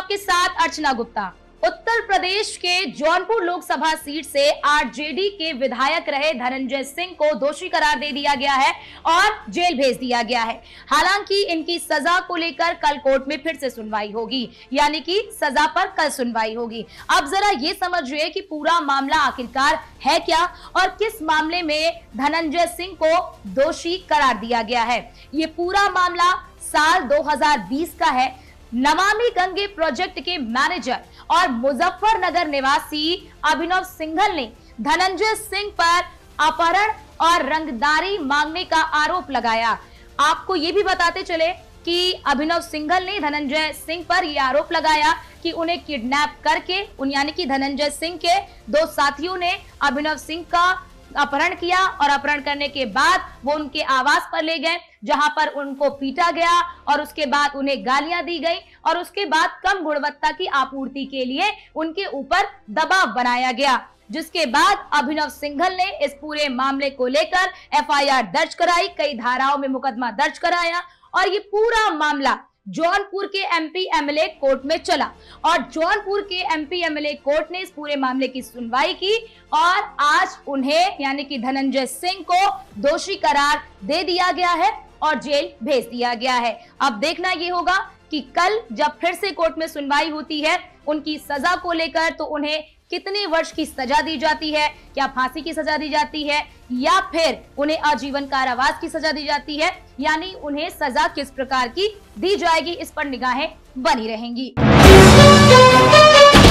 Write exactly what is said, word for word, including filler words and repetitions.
आपके साथ अर्चना गुप्ता। उत्तर प्रदेश के जौनपुर लोकसभा सीट से आरजेडी के विधायक रहे धनंजय सिंह को दोषी करार दे दिया गया है और जेल भेज दिया गया है। हालांकि इनकी सजा को लेकर कल कोर्ट में फिर से सुनवाई होगी, यानी कि सजा पर कल सुनवाई होगी। अब जरा ये समझिए कि पूरा मामला आखिरकार है क्या और किस मामले में धनंजय सिंह को दोषी करार दिया गया है। ये पूरा मामला साल दो हज़ार बीस का है। नमामि गंगे प्रोजेक्ट के मैनेजर और मुजफ्फरनगर निवासी अभिनव सिंघल ने धनंजय सिंह पर अपहरण और रंगदारी मांगने का आरोप लगाया। आपको ये भी बताते चले कि अभिनव सिंघल ने धनंजय सिंह पर यह आरोप लगाया कि उन्हें किडनैप करके उन यानी कि धनंजय सिंह के दो साथियों ने अभिनव सिंह का अपहरण किया और अपहरण करने के बाद वो उनके आवास पर ले गए, जहां पर उनको पीटा गया और उसके बाद उन्हें गालियां दी गई और उसके बाद कम गुणवत्ता की आपूर्ति के लिए उनके ऊपर दबाव बनाया गया। जिसके बाद अभिनव सिंघल ने इस पूरे मामले को लेकर एफ आई आर दर्ज कराई, कई धाराओं में मुकदमा दर्ज कराया और ये पूरा मामला जौनपुर के M P M L A court में चला और जौनपुर के M P M L A court ने इस पूरे मामले की सुनवाई की और आज उन्हें यानी कि धनंजय सिंह को दोषी करार दे दिया गया है और जेल भेज दिया गया है। अब देखना ये होगा कि कल जब फिर से कोर्ट में सुनवाई होती है उनकी सजा को लेकर तो उन्हें कितने वर्ष की सजा दी जाती है, क्या फांसी की सजा दी जाती है या फिर उन्हें आजीवन कारावास की सजा दी जाती है, यानी उन्हें सजा किस प्रकार की दी जाएगी, इस पर निगाहें बनी रहेंगी।